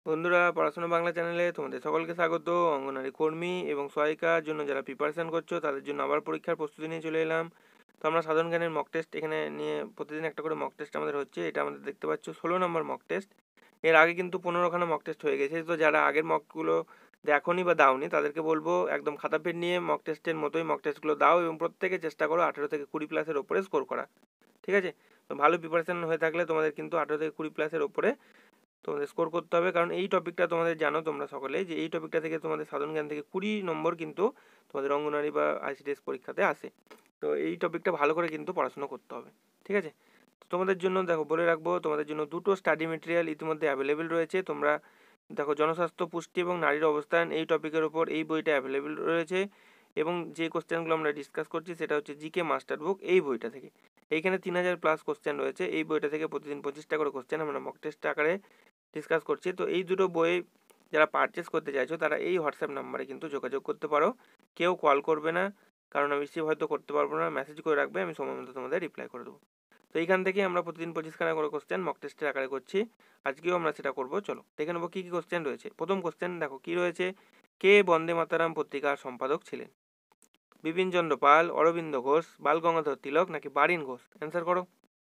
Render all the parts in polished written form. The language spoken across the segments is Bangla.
বন্ধুরা, পড়াশোনা বাংলা চ্যানেলে তোমাদের সকলকে স্বাগত। অঙ্গনারী কর্মী এবং সহায়িকার জন্য যারা প্রিপারেশন করছো তাদের জন্য আবার পরীক্ষার প্রস্তুতি নিয়ে চলে এলাম। তো আমরা সাধারণ জ্ঞানের মক টেস্ট এখানে নিয়ে প্রতিদিন একটা করে মক টেস্ট আমাদের হচ্ছে। এটা আমাদের দেখতে পাচ্ছ 16 নম্বর মক টেস্ট। এর আগে কিন্তু 15খানা মক টেস্ট হয়ে গেছে। তো যারা আগের মকগুলো দেখোনি বা দাওনি তাদেরকে বলবো একদম খাতা পেন নিয়ে মক টেস্টের মতোই মক টেস্টগুলো দাও এবং প্রত্যেকে চেষ্টা করো 18 থেকে 20 প্লাসের ওপরে স্কোর করা। ঠিক আছে? তো ভালো প্রিপারেশন হয়ে থাকলে তোমাদের কিন্তু 18 থেকে 20 প্লাসের ওপরে তোমাদের স্কোর করতে হবে, কারণ এই টপিকটা তোমাদের জানো তোমরা সকলে যে এই টপিকটা থেকে তোমাদের সাধারণ জ্ঞান থেকে 20 নম্বর কিন্তু তোমাদের অঙ্গনারী বা আইসিডিএস পরীক্ষাতে আসে। তো এই টপিকটা ভালো করে কিন্তু পড়াশোনা করতে হবে। ঠিক আছে? তো তোমাদের জন্য দেখো বলে রাখবো, তোমাদের জন্য দুটো স্টাডি মেটেরিয়াল ইতিমধ্যে অ্যাভেলেবেল রয়েছে। তোমরা দেখো, জনস্বাস্থ্য, পুষ্টি এবং নারীর অবস্থান এই টপিকের ওপর এই বইটা অ্যাভেলেবেল রয়েছে। এবং যে কোশ্চেনগুলো আমরা ডিসকাস করছি সেটা হচ্ছে জিকে মাস্টার বুক এই বইটা থেকে। এইখানে 3000 প্লাস কোশ্চেন রয়েছে। এই বইটা থেকে প্রতিদিন 25টা করে কোশ্চেন আমরা মক টেস্ট আকারে ডিসকাস করছি। তো এই দুটো বই যারা পারচেস করতে চাইছো তারা এই হোয়াটসঅ্যাপ নাম্বারে কিন্তু যোগাযোগ করতে পারো। কেউ কল করবে না, কারণ আমি রিসিভ হয়তো করতে পারবো না। মেসেজ করে রাখবে, আমি সময় মতো তোমাদের রিপ্লাই করে দেবো। তো এইখান থেকে আমরা প্রতিদিন 25খানা করে কোশ্চেন মক টেস্টের আকারে করছি। আজকেও আমরা সেটা করবো। চলো দেখে নেবো কী কী কোশ্চেন রয়েছে। প্রথম কোশ্চেন দেখো কী রয়েছে। কে বন্দে মাতারাম পত্রিকার সম্পাদক ছিলেন? বিপিনচন্দ্র পাল, অরবিন্দ ঘোষ, বাল গঙ্গাধর তিলক নাকি বারিন ঘোষ? অ্যান্সার করো।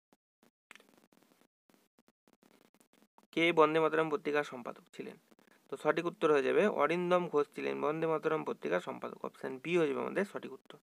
কে বন্দে মাতরম পত্রিকার সম্পাদক ছিলেন? তো সঠিক উত্তর হয়ে যাবে অরিন্দম ঘোষ ছিলেন বন্দে মাতরম পত্রিকার সম্পাদক। অপশন বি হয়ে যাবে আমাদের সঠিক উত্তর।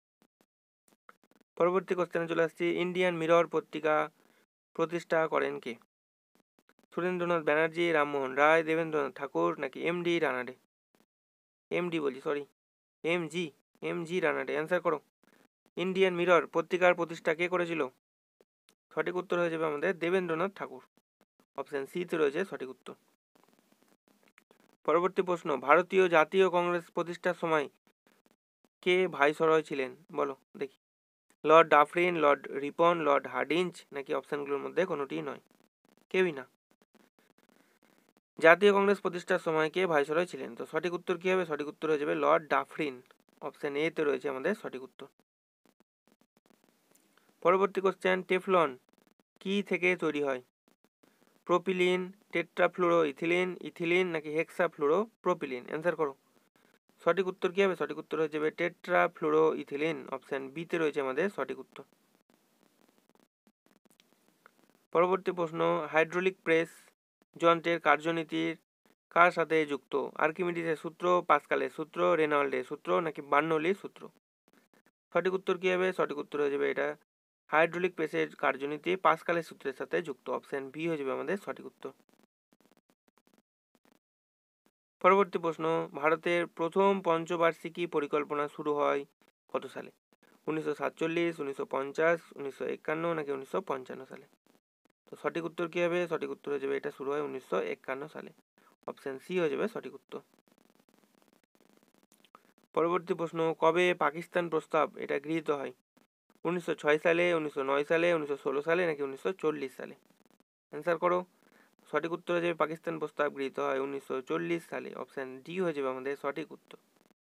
পরবর্তী কোশ্চেনে চলে আসছি। ইন্ডিয়ান মিরর পত্রিকা প্রতিষ্ঠা করেন কে? সুরেন্দ্রনাথ ব্যানার্জি, রামমোহন রায়, দেবেন্দ্রনাথ ঠাকুর নাকি এমডি রানাডে? এমডি বলছি, sorry, MG, MG Ranade. Answer করো। ইন্ডিয়ান মিরর পত্রিকার প্রতিষ্ঠা কে করেছিল? সঠিক উত্তর হয়ে যাবে আমাদের দেবেন্দ্রনাথ ঠাকুর। অপশন সিতে রয়েছে সঠিক উত্তর। পরবর্তী প্রশ্ন। ভারতীয় জাতীয় কংগ্রেস প্রতিষ্ঠার সময় কে ভাইসরয় ছিলেন? বলো দেখি। Lord Dufferin, Lord Ripon, Lord Hardinge নাকি অপশনগুলোর মধ্যে কোনোটি নয়? কেউই না। জাতীয় কংগ্রেস প্রতিষ্ঠার সময় কে ভাইসরয় ছিলেন? তো সঠিক উত্তর কি হবে? সঠিক উত্তর হয়ে যাবে লর্ড ডাফরিন। অপশন এ তে রয়েছে আমাদের সঠিক উত্তর। পরবর্তী কোশ্চেন। টেফলন কি থেকে তৈরি হয়? প্রোপিলিন, টেট্রাফ্লুরো ইথিলিন, ইথিলিন নাকি হেক্সা ফ্লুরো প্রোপিলিন? অ্যান্সার করো। সঠিক উত্তর কি হবে? সঠিক উত্তর হয়ে যাবে টেট্রাফ্লুরো ইথিলিন। অপশন বি তে রয়েছে আমাদের সঠিক উত্তর। পরবর্তী প্রশ্ন। হাইড্রোলিক প্রেস যন্ত্রের কার্যনীতির কার সাথে যুক্ত? আর্কিমিডিসের সূত্র, পাস্কালের সূত্র, রেনল্ডের সূত্র নাকি বার্নৌলির সূত্র? সঠিক উত্তর কি হবে? সঠিক উত্তর হয়ে যাবে এটা হাইড্রোলিক প্রেসের কার্যনীতি পাস্কালের সূত্রের সাথে যুক্ত। অপশন বি হয়ে যাবে আমাদের সঠিক উত্তর। পরবর্তী প্রশ্ন। ভারতের প্রথম পঞ্চবার্ষিকী পরিকল্পনা শুরু হয় কত সালে? 1947, 1950, 1951 নাকি 1955 সালে? তো সঠিক উত্তর কি হবে? সঠিক উত্তর হয়ে যাবে এটা শুরু হয় 1951 সালে। অপশন সি হয়ে যাবে সঠিক উত্তর। পরবর্তী প্রশ্ন। কবে পাকিস্তান প্রস্তাব এটা গৃহীত হয়? 1906 সালে, 1909 সালে, 1916 সালে নাকি 1940 সালে? অ্যান্সার করো। সঠিক উত্তর হয়ে যাবে পাকিস্তান প্রস্তাব গৃহীত হয় 1940 সালে। অপশন ডি হয়ে যাবে আমাদের সঠিক উত্তর।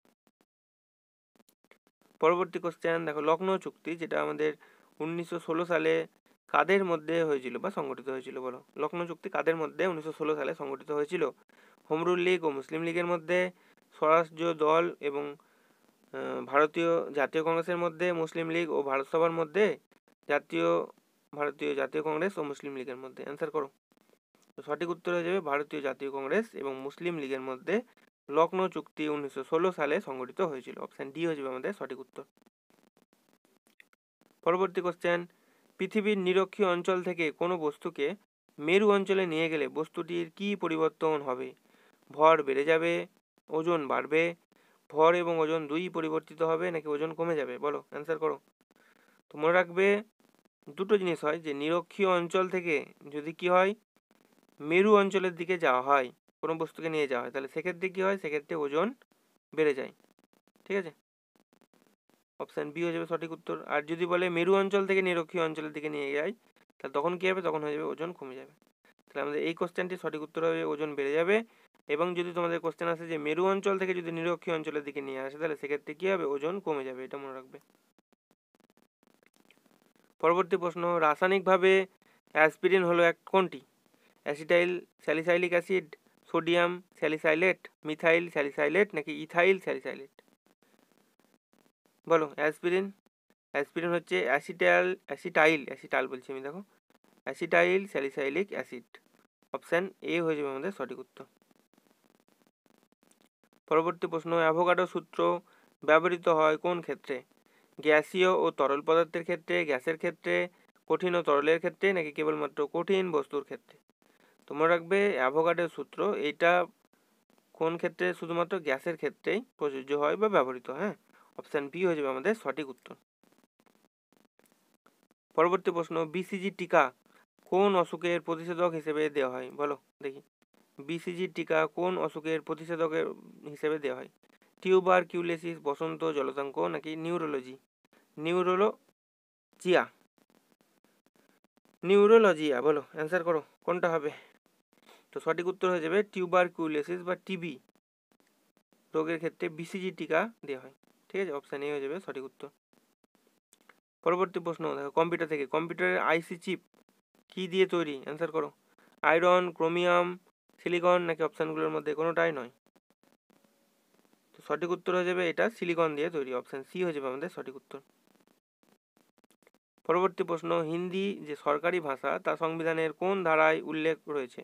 পরবর্তী কোশ্চেন দেখো। লখনৌ চুক্তি যেটা আমাদের 1916 সালে কাদের মধ্যে হয়েছিল বা সংগঠিত হয়েছিল? বলো, লখনৌ চুক্তি কাদের মধ্যে 1916 সালে সংগঠিত হয়েছিল? হোমরুল লীগ ও মুসলিম লীগের মধ্যে, স্বরাজ্য দল এবং ভারতীয় জাতীয় কংগ্রেসের মধ্যে, মুসলিম লীগ ও ভারত সভার মধ্যে, ভারতীয় জাতীয় কংগ্রেস ও মুসলিম লীগের মধ্যে? অ্যান্সার করো। তো সঠিক উত্তর হয়ে যাবে ভারতীয় জাতীয় কংগ্রেস এবং মুসলিম লীগের মধ্যে লখনৌ চুক্তি 1916 সালে সংগঠিত হয়েছিল। অপশন ডি হয়ে যাবে আমাদের সঠিক উত্তর। পরবর্তী কোশ্চেন। পৃথিবীর নিরক্ষীয় অঞ্চল থেকে কোনো বস্তুকে মেরু অঞ্চলে নিয়ে গেলে বস্তুটির কি পরিবর্তন হবে? ভর বেড়ে যাবে, ওজন বাড়বে, ভর এবং ওজন দুই পরিবর্তিত হবে নাকি ওজন কমে যাবে? বলো, অ্যান্সার করো। তো মনে রাখবে দুটো জিনিস হয়, যে নিরক্ষীয় অঞ্চল থেকে যদি কি হয় মেরু অঞ্চলের দিকে যাওয়া হয়, কোনো বস্তুকে নিয়ে যাওয়া হয়, তাহলে সেক্ষেত্রে কি হয়? সেক্ষেত্রে ওজন বেড়ে যায়। ঠিক আছে? অপশান বি হয়ে যাবে সঠিক উত্তর। আর যদি বলে মেরু অঞ্চল থেকে নিরক্ষীয় অঞ্চলের দিকে নিয়ে যায়, তাহলে তখন কী হবে? তখন হয়ে যাবে ওজন কমে যাবে। তাহলে আমাদের এই কোশ্চেনটি সঠিক উত্তর হবে ওজন বেড়ে যাবে। এবং যদি তোমাদের কোশ্চেন আসে যে মেরু অঞ্চল থেকে যদি নিরক্ষীয় অঞ্চলের দিকে নিয়ে আসে, তাহলে সেক্ষেত্রে কী হবে? ওজন কমে যাবে। এটা মনে রাখবে। পরবর্তী প্রশ্ন। রাসায়নিকভাবে অ্যাসপিরিন হলো এক কোনটি? Acetyl salicylic acid, sodium salicylate, methyl salicylate নাকি ইথাইল স্যালিসাইলেট? বলো। অ্যাসপিরিন, অ্যাসপিরিন হচ্ছে অ্যাসিটাইল বলছি আমি, দেখো, acetyl salicylic acid. Option A হয়ে যাবে আমাদের সঠিক উত্তর। পরবর্তী প্রশ্ন, অ্যাভোগাড্রো সূত্র ব্যবহৃত হয় কোন ক্ষেত্রে? গ্যাসীয় ও তরল পদার্থের ক্ষেত্রে, গ্যাসের ক্ষেত্রে, কঠিন ও তরলের ক্ষেত্রে নাকি কেবলমাত্র কঠিন বস্তুর ক্ষেত্রে? তোমরা রাখবে অ্যাভোগাড্রোর সূত্র এইটা কোন ক্ষেত্রে? শুধুমাত্র গ্যাসের ক্ষেত্রেই প্রযোজ্য হয় বা ব্যবহৃত হয়। হ্যাঁ, অপশান বি হয়ে যাবে আমাদের সঠিক উত্তর। পরবর্তী প্রশ্ন, বিসিজি টিকা কোন অসুখের প্রতিষেধক হিসেবে দেওয়া হয়? বলো দেখি, বিসিজি টিকা কোন অসুখের প্রতিষেধকের হিসেবে দেওয়া হয়? টিউবারকিউলোসিস, বসন্ত, জলাতঙ্ক নাকি নিউরোলজিয়া? নিউরোলজিয়া, বলো অ্যান্সার করো কোনটা হবে? তো সঠিক উত্তর হয়ে যাবে টিউবারকিউলোসিস বা টিবি রোগের ক্ষেত্রে বিসিজি টিকা দেওয়া হয়। ঠিক আছে, অপশান এ হয়ে যাবে সঠিক উত্তর। পরবর্তী প্রশ্ন দেখো, কম্পিউটার থেকে, কম্পিউটারের আইসি চিপ কি দিয়ে তৈরি? অ্যান্সার করো। আয়রন, ক্রোমিয়াম, সিলিকন নাকি অপশানগুলোর মধ্যে কোনোটাই নয়? তো সঠিক উত্তর হয়ে যাবে এটা সিলিকন দিয়ে তৈরি। অপশান সি হয়ে যাবে আমাদের সঠিক উত্তর। পরবর্তী প্রশ্ন, হিন্দি যে সরকারি ভাষা তা সংবিধানের কোন ধারায় উল্লেখ রয়েছে?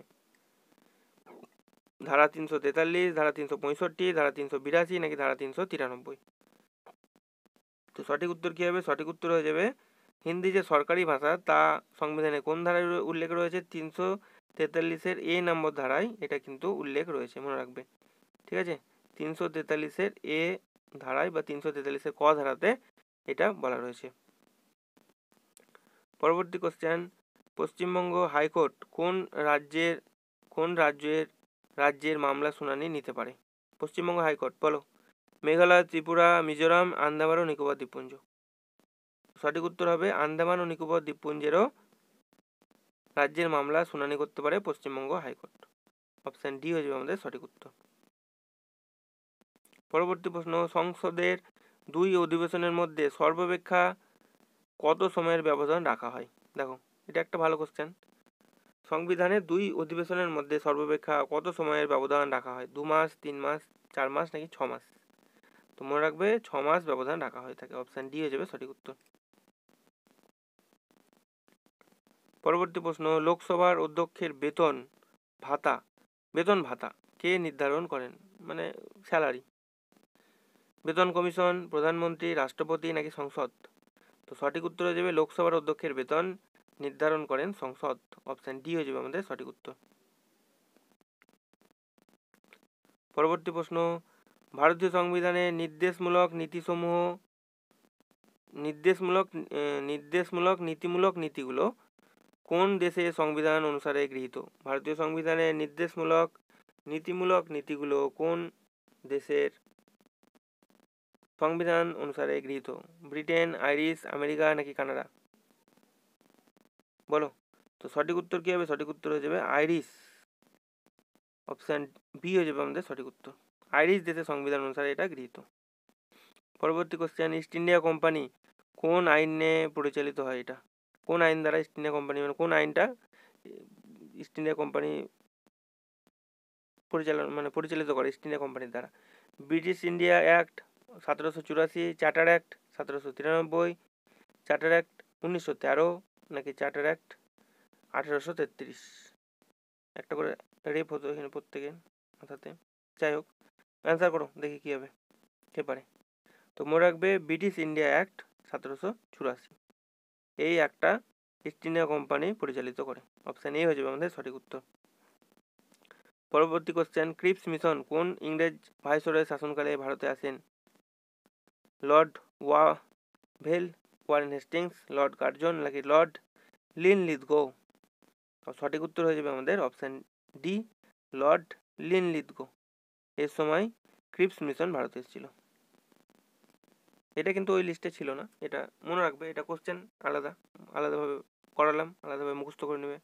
ধারা 343, ধারা 365, ধারা 382 নাকি ধারা 393? তো সঠিক উত্তর কি হবে? সঠিক উত্তর হয়ে যাবে হিন্দি যে সরকারি ভাষা তা সংবিধানে কোন ধারায় উল্লেখ রয়েছে? 343-এর এ নম্বর ধারায় এটা কিন্তু উল্লেখ রয়েছে, মনে রাখবে। ঠিক আছে, 343-এর এ ধারায় বা 343-এর ক ধারাতে এটা বলা রয়েছে। পরবর্তী কোশ্চেন, পশ্চিমবঙ্গ হাইকোর্ট কোন রাজ্যের মামলা শুনানি নিতে পারে? পশ্চিমবঙ্গ হাইকোর্ট, বলো। মেঘালয়, ত্রিপুরা, মিজোরাম, আন্দামান ও নিকোবর দ্বীপপুঞ্জ? সঠিক উত্তর হবে আন্দামান ও নিকোবর দ্বীপপুঞ্জেরও রাজ্যের মামলা শুনানি করতে পারে পশ্চিমবঙ্গ হাইকোর্ট। অপশান ডি হয়ে যাবে আমাদের সঠিক উত্তর। পরবর্তী প্রশ্ন, সংসদের 2 অধিবেশনের মধ্যে সর্বাপেক্ষা কত সময়ের ব্যবধান রাখা হয়? দেখো, এটা একটা ভালো কোশ্চেন। সংবিধানের 2 অধিবেশনের মধ্যে সর্বাপেক্ষা কত সময়ের ব্যবধান রাখা হয়? 2 মাস, 3 মাস, 4 মাস নাকি 6 মাস? তো মনে রাখবে 6 মাস ব্যবধান রাখা হয়ে থাকে। অপশান ডি হয়ে যাবে সঠিক উত্তর। পরবর্তী প্রশ্ন, লোকসভার অধ্যক্ষের বেতন ভাতা কে নির্ধারণ করেন? মানে স্যালারি। বেতন কমিশন, প্রধানমন্ত্রী, রাষ্ট্রপতি নাকি সংসদ? তো সঠিক উত্তর হয়ে যাবে লোকসভার অধ্যক্ষের বেতন নির্ধারণ করেন সংসদ। অপশান ডি হয়ে যাবে আমাদের সঠিক উত্তর। পরবর্তী প্রশ্ন, ভারতীয় সংবিধানের নীতিমূলক নীতিগুলো কোন দেশের সংবিধান অনুসারে গৃহীত? ভারতীয় সংবিধানের নীতিমূলক নীতিগুলো কোন দেশের সংবিধান অনুসারে গৃহীত? ব্রিটেন, আইরিশ, আমেরিকা নাকি কানাডা? বলো। তো সঠিক উত্তর কি হবে? সঠিক উত্তর হয়ে যাবে আইরিশ। অপশান বি হয়ে যাবে আমাদের সঠিক উত্তর। আইরিশ দেশের সংবিধান অনুসারে এটা গৃহীত। পরবর্তী কোশ্চেন, ইস্ট ইন্ডিয়া কোম্পানি কোন আইনে পরিচালিত হয়? এটা কোন আইন দ্বারা ইস্ট ইন্ডিয়া কোম্পানি, মানে কোন আইনটা ইস্ট ইন্ডিয়া কোম্পানি পরিচালিত করে ইস্ট ইন্ডিয়া কোম্পানির দ্বারা? British India Act 1784, charter act 1793, charter act 1913 নাকি চার্টার অ্যাক্ট 1833? একটা করে রেপ হতো এখানে প্রত্যেকে মাথাতে। যাই হোক, অ্যান্সার করো দেখি কী হবে, কে পারে। তো মনে রাখবে ব্রিটিশ ইন্ডিয়া অ্যাক্ট 1784, এই একটা ইস্ট ইন্ডিয়া কোম্পানি পরিচালিত করে। অপশান এ হয়ে যাবে আমাদের সঠিক উত্তর। পরবর্তী কোশ্চেন, ক্রিপস মিশন কোন ইংরেজ ভাইসরয়ের শাসনকালে ভারতে আসেন? Lord Wavell, Warren Hastings, Lord Curzon নাকি লর্ড লিনলিথগো? সঠিক উত্তর হয়ে যাবে আমাদের অপশান ডি, লর্ড লিনলিথগো। এর সময় ক্রিপস মিশন ভারতে এসেছিল। এটা কিন্তু ওই লিস্টে ছিল না, এটা মনে রাখবে, এটা কোশ্চেন আলাদাভাবে করালাম, আলাদাভাবে মুখস্থ করে নেবে।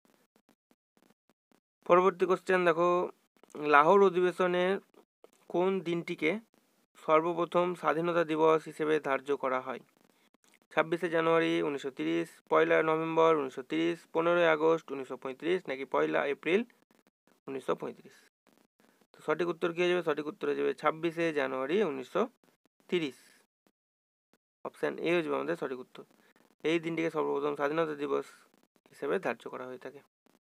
পরবর্তী কোশ্চেন দেখো, লাহোর অধিবেশনের কোন দিনটিকে সর্বপ্রথম স্বাধীনতা দিবস হিসেবে ধার্য করা হয়? 26শে জানুয়ারি 1930, 1 নভেম্বর 1930, 15 আগস্ট 1935 নাকি 1 এপ্রিল 1935? তো সঠিক উত্তর কী হয়ে যাবে? সঠিক উত্তর হয়ে যাবে 26শে জানুয়ারি 1930। অপশান এ হয়ে যাবে আমাদের সঠিক উত্তর। এই দিনটিকে সর্বপ্রথম স্বাধীনতা দিবস হিসেবে ধার্য করা হয়ে থাকে।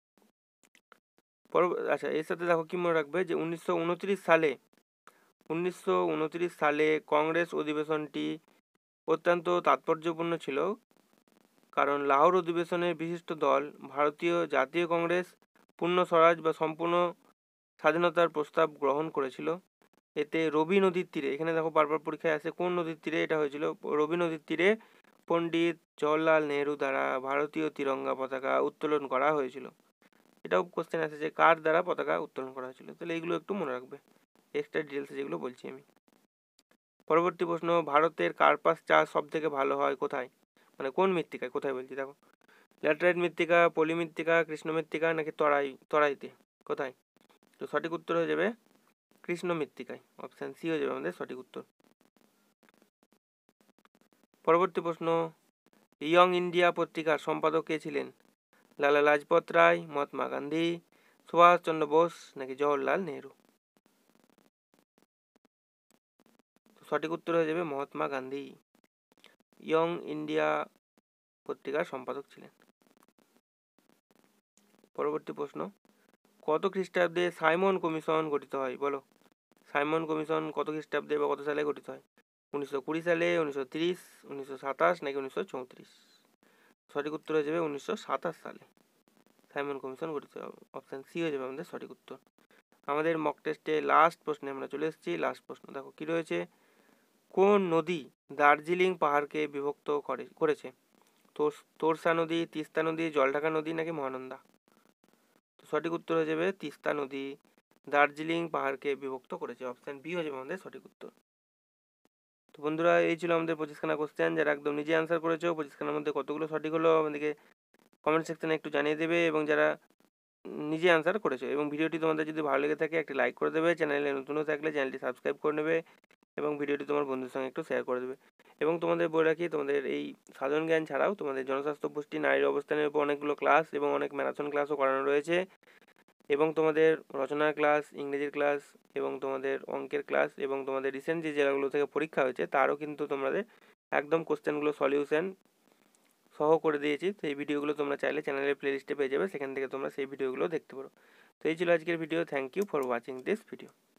আচ্ছা, এর সাথে দেখো কি মনে রাখবে যে 1929 সালে কংগ্রেস অধিবেশনটি অত্যন্ত তাৎপর্যপূর্ণ ছিল, কারণ লাহোর অধিবেশনের বিশিষ্ট দল ভারতীয় জাতীয় কংগ্রেস পূর্ণ স্বরাজ বা সম্পূর্ণ স্বাধীনতার প্রস্তাব গ্রহণ করেছিল। এতে রবি নদীর তীরে, এখানে দেখো বারবার পরীক্ষায় আসে কোন নদীর তীরে এটা হয়েছিল, রবি নদীর তীরে পণ্ডিত জওহরলাল নেহরু দ্বারা ভারতীয় তিরঙ্গা পতাকা উত্তোলন করা হয়েছিল। এটাও কোশ্চেন আছে যে কার দ্বারা পতাকা উত্তোলন করা হয়েছিল, তাহলে এইগুলো একটু মনে রাখবে এক্সট্রা ডিটেলসে যেগুলো বলছি আমি। পরবর্তী প্রশ্ন, ভারতের কার্পাস চাষ সব থেকে ভালো হয় কোথায়? মানে কোন মৃত্তিকায়, কোথায় বলছি দেখো, ল্যাটেরাইট মৃত্তিকা, পলি মৃত্তিকা, কৃষ্ণ মৃত্তিকা নাকি তরাইতে, কোথায়? তো সঠিক উত্তর হয়ে যাবে কৃষ্ণ মৃত্তিকায়। অপশান সি হয়ে যাবে আমাদের সঠিক উত্তর। পরবর্তী প্রশ্ন, ইয়ং ইন্ডিয়া পত্রিকার সম্পাদক কে ছিলেন? লালা লাজপত রায়, মহাত্মা গান্ধী, সুভাষচন্দ্র বোস নাকি জওহরলাল নেহরু? সঠিক উত্তর হয়ে যাবে মহাত্মা গান্ধী। ইয়ং ইন্ডিয়া পত্রিকার সম্পাদক ছিলেন। পরবর্তী প্রশ্ন, কত খ্রিস্টাব্দে সাইমন কমিশন গঠিত হয়? বলো, সাইমন কমিশন কত খ্রিস্টাব্দে বা কত সালে গঠিত হয়? 1920 সালে, 1930, 1927 নাকি 1934? সঠিক উত্তর হয়ে যাবে 1927 সালে সাইমন কমিশন গঠিত হবে। অপশান সি হয়ে যাবে আমাদের সঠিক উত্তর। আমাদের মক টেস্টে লাস্ট প্রশ্নে আমরা চলে এসেছি। লাস্ট প্রশ্ন দেখো কি রয়েছে, কোন নদী দার্জিলিং পাহাড়কে বিভক্ত করেছে? তোরসা নদী, তিস্তা নদী, জলঢাকা নদী নাকি মহানন্দা? তো সঠিক উত্তর হয়ে যাবে তিস্তা নদী দার্জিলিং পাহাড়কে বিভক্ত করেছে। অপশান বি হয়ে যাবে আমাদের সঠিক উত্তর। তো বন্ধুরা, এই ছিল আমাদের 25খানা কোশ্চেন। যারা একদম নিজে অ্যান্সার করেছো, 25খানার মধ্যে কতগুলো সঠিক হলো আমাদেরকে কমেন্ট সেকশনে একটু জানিয়ে দেবে, এবং যারা নিজে অ্যান্সার করেছো, এবং ভিডিওটি তোমাদের যদি ভালো লেগে থাকে একটি লাইক করে দেবে, চ্যানেলে নতুন হয়ে থাকলে চ্যানেলটি সাবস্ক্রাইব করে নেবে, এবং ভিডিওটি তোমার বন্ধুদের সঙ্গে একটু শেয়ার করে দেবে। এবং তোমাদের বলে রাখি, তোমাদের এই সাধারণ জ্ঞান ছাড়াও তোমাদের জনস্বাস্থ্য, পুষ্টি, নারীর অবস্থানের উপর অনেকগুলো ক্লাস এবং অনেক ম্যারাথন ক্লাসও করানো রয়েছে, এবং তোমাদের রচনার ক্লাস, ইংরেজির ক্লাস, এবং তোমাদের অঙ্কের ক্লাস, এবং তোমাদের রিসেন্ট যে জেলাগুলো থেকে পরীক্ষা হয়েছে তারও কিন্তু তোমাদের একদম কোশ্চেনগুলো সলিউশন সহ করে দিয়েছি। তো এই ভিডিওগুলো তোমরা চাইলে চ্যানেলের প্লেলিস্টে পেয়ে যাবে, সেখান থেকে তোমরা সেই ভিডিওগুলো দেখতে পারো। তো এই ছিল আজকের video. Thank you for watching this video.